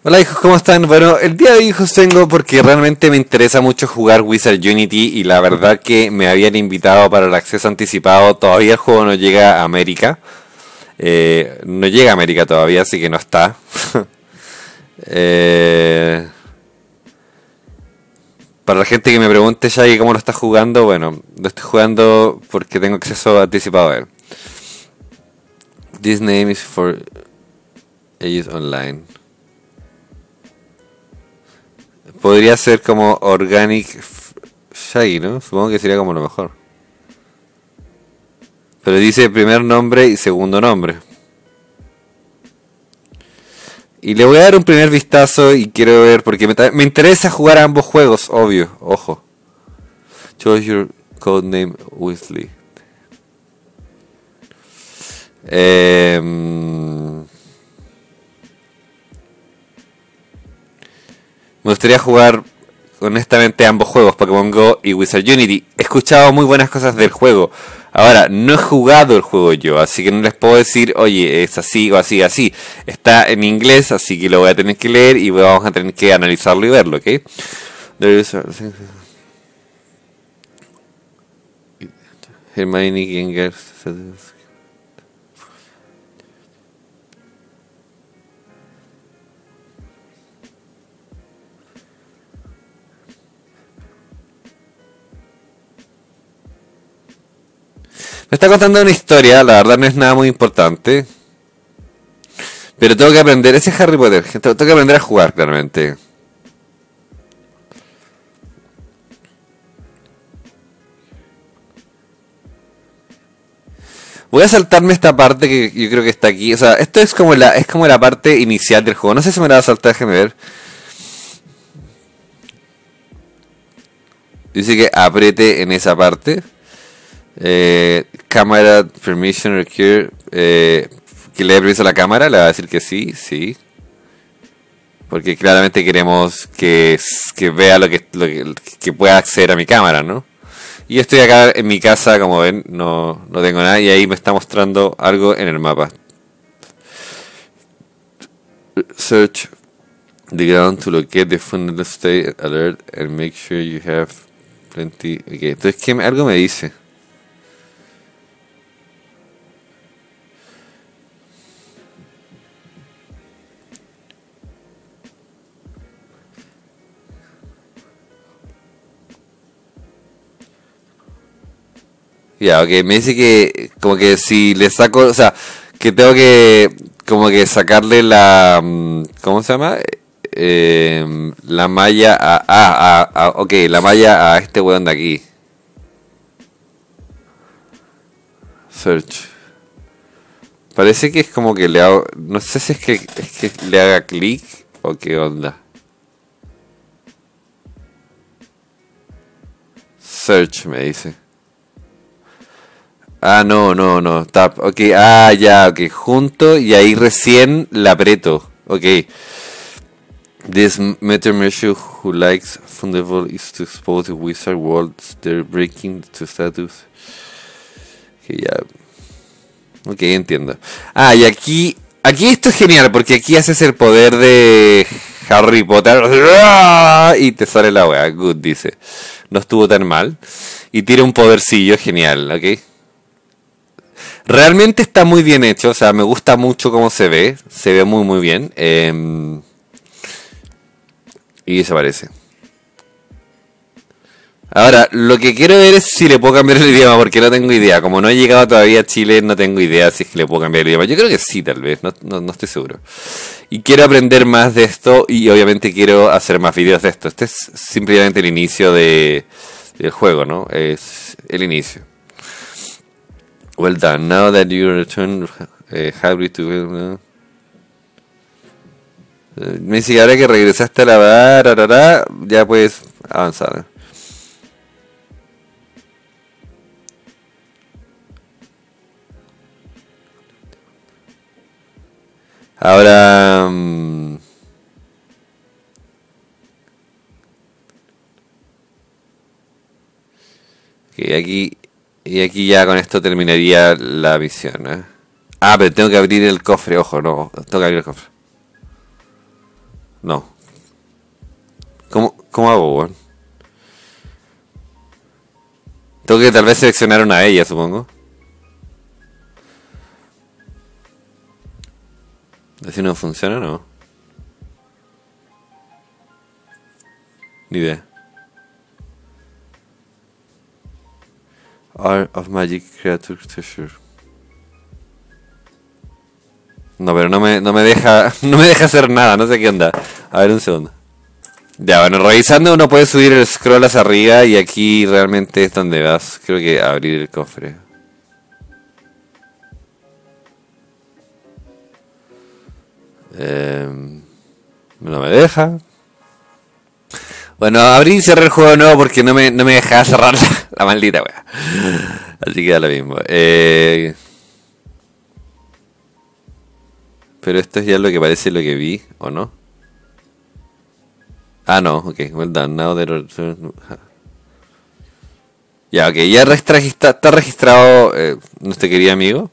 Hola hijos, ¿cómo están? Bueno, el día de hoy hijos vengo porque realmente me interesa mucho jugar Wizard Unity y la verdad que me habían invitado para el acceso anticipado. Todavía el juego no llega a América. No llega a América todavía, así que no está. Eh, para la gente que me pregunte ya que cómo lo está jugando, bueno, lo estoy jugando porque tengo acceso anticipado a él. This name is for ages online. Podría ser como Organic Shaggy, ¿no? Supongo que sería como lo mejor. Pero dice primer nombre y segundo nombre. Y le voy a dar un primer vistazo y quiero ver, porque me interesa jugar a ambos juegos, obvio, ojo. Choose your codename Weasley. Me gustaría jugar honestamente ambos juegos, Pokémon Go y Wizard Unity. He escuchado muy buenas cosas del juego. Ahora, no he jugado el juego yo, así que no les puedo decir, oye, es así o así, así. Está en inglés, así que lo voy a tener que leer y vamos a tener que analizarlo y verlo, ¿ok? Hermione Gengar. Me está contando una historia, la verdad no es nada muy importante. Pero tengo que aprender, ese es Harry Potter, tengo que aprender a jugar claramente. Voy a saltarme esta parte que yo creo que está aquí. O sea, esto es como la parte inicial del juego. No sé si me la va a saltar, déjame ver. Dice que apriete en esa parte. Cámara permission require. Que le dé permiso a la cámara. Le va a decir que sí, sí. Porque claramente queremos que vea que pueda acceder a mi cámara, ¿no? Y yo estoy acá en mi casa, como ven, no tengo nada. Y ahí me está mostrando algo en el mapa. Search the ground to locate the fundamental state alert and make sure you have plenty. Okay. Entonces, algo me dice? Ya, ok, me dice que como que si le saco, o sea, que tengo que como que sacarle ¿cómo se llama? La malla ok, la malla a este weón de aquí. Search. Parece que es como que le hago, no sé si es que le haga clic o qué onda. Search me dice. Ah, no, tap, ok, ya, ok, junto y ahí recién la aprieto, ok. This Meter Measure who likes Fundable is to expose the wizard worlds they're breaking to status. Ok, ya. Ok, entiendo. Ah, y aquí esto es genial, porque aquí haces el poder de Harry Potter y te sale la wea, good, dice. No estuvo tan mal. Y tira un podercillo genial, ok. Realmente está muy bien hecho, o sea, me gusta mucho cómo se ve muy muy bien. Y desaparece. Ahora, lo que quiero ver es si le puedo cambiar el idioma, porque no tengo idea. Como no he llegado todavía a Chile, no tengo idea si es que le puedo cambiar el idioma. Yo creo que sí, tal vez, no estoy seguro. Y quiero aprender más de esto y obviamente quiero hacer más videos de esto. Este es simplemente el inicio del juego, ¿no? Es el inicio. Well done. Now that you return hybrid to... me dice que ahora que regresaste a la bar, ya puedes avanzar. Ahora... okay, aquí ya con esto terminaría la misión, ¿eh? Ah, pero tengo que abrir el cofre, ojo, no, tengo que abrir el cofre. No. ¿Cómo hago, weón? Tengo que tal vez seleccionar una de ellas, supongo. Si no funciona, no. Ni idea. Art of Magic Creature Treasure. No, pero no me deja hacer nada, no sé qué onda. A ver, un segundo. Ya, bueno, revisando uno puede subir el scroll hacia arriba y aquí realmente es donde vas. Creo que abrir el cofre. No me deja. Bueno, abrí y cerré el juego de nuevo porque no me dejaba cerrar la maldita wea. Así que da lo mismo. Pero esto es ya lo que parece lo que vi, ¿o no? Ah, no, ok, well done. Now ya, ok, ya está registrado nuestro querido amigo.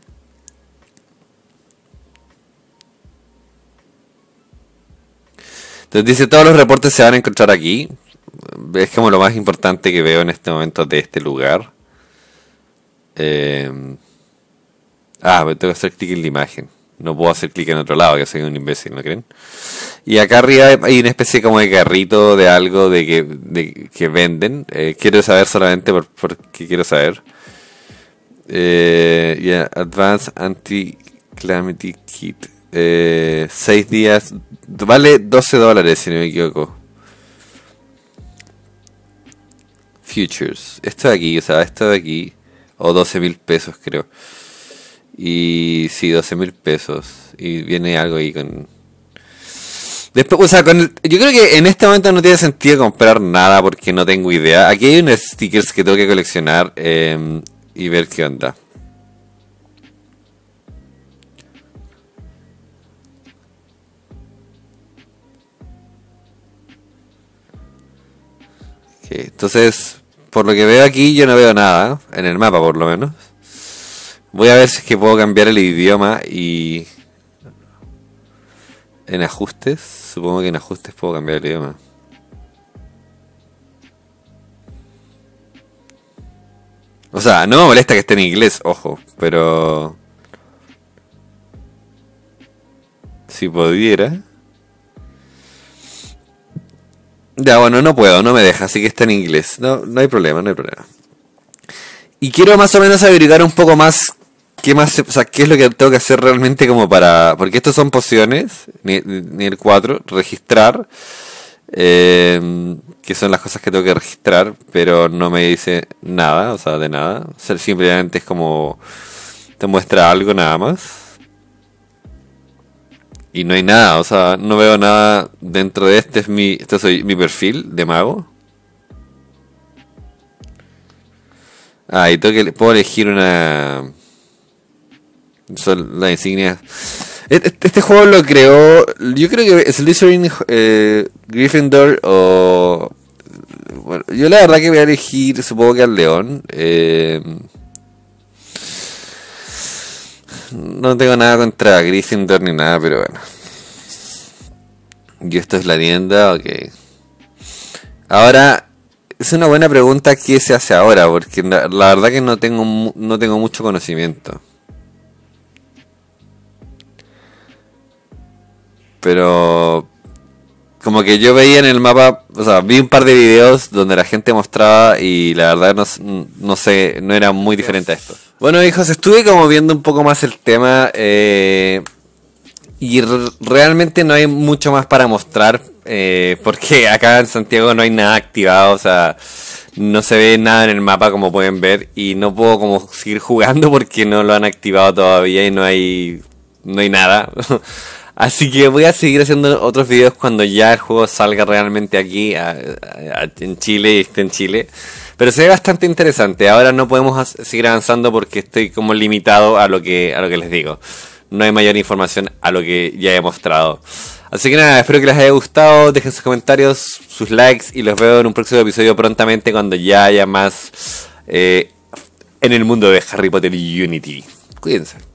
Entonces dice, todos los reportes se van a encontrar aquí. Es como lo más importante que veo en este momento de este lugar. Me tengo que hacer clic en la imagen. No puedo hacer clic en otro lado, que soy un imbécil, ¿no creen? Y acá arriba hay una especie como de carrito de algo de que venden. Quiero saber solamente porque quiero saber. Advanced Anti-Calamity Kit. 6 días. Vale $12, si no me equivoco. Futures. Esto de aquí, o sea, esto de aquí. O 12.000 pesos, creo. Y sí, 12.000 pesos. Y viene algo ahí con... Después, o sea, yo creo que en este momento no tiene sentido comprar nada porque no tengo idea. Aquí hay unos stickers que tengo que coleccionar y ver qué onda. Okay, entonces, por lo que veo aquí, yo no veo nada, en el mapa por lo menos. Voy a ver si es que puedo cambiar el idioma y... En ajustes, supongo que en ajustes puedo cambiar el idioma. O sea, no me molesta que esté en inglés, ojo, pero... Si pudiera... Ya, bueno, no puedo, no me deja, así que está en inglés. No hay problema, no hay problema. Y quiero más o menos averiguar un poco más o sea, qué es lo que tengo que hacer realmente como para... Porque estos son pociones, nivel 4, registrar, que son las cosas que tengo que registrar, pero no me dice nada, o sea, de nada. O sea, simplemente es como... Te muestra algo nada más. Y no hay nada, o sea, no veo nada dentro de este soy mi perfil de mago. Ah, y puedo elegir una... Son las insignias. Este juego lo creó, yo creo que Slytherin, Gryffindor o... Bueno, yo la verdad que voy a elegir, supongo que al león. No tengo nada contra Gryffindor ni nada, pero bueno. Y esto es la tienda, ok. Ahora, es una buena pregunta qué se hace ahora, porque la verdad que no tengo mucho conocimiento. Pero como que yo veía en el mapa, o sea, vi un par de videos donde la gente mostraba y la verdad no sé, no era muy diferente a esto. Bueno, hijos, estuve como viendo un poco más el tema y realmente no hay mucho más para mostrar porque acá en Santiago no hay nada activado, o sea, no se ve nada en el mapa como pueden ver y no puedo como seguir jugando porque no lo han activado todavía y no hay nada. Así que voy a seguir haciendo otros videos cuando ya el juego salga realmente aquí en Chile y esté en Chile. Pero se ve bastante interesante. Ahora no podemos seguir avanzando porque estoy como limitado a lo que les digo. No hay mayor información a lo que ya he mostrado. Así que nada, espero que les haya gustado. Dejen sus comentarios, sus likes y los veo en un próximo episodio prontamente cuando ya haya más en el mundo de Harry Potter Unity. Cuídense.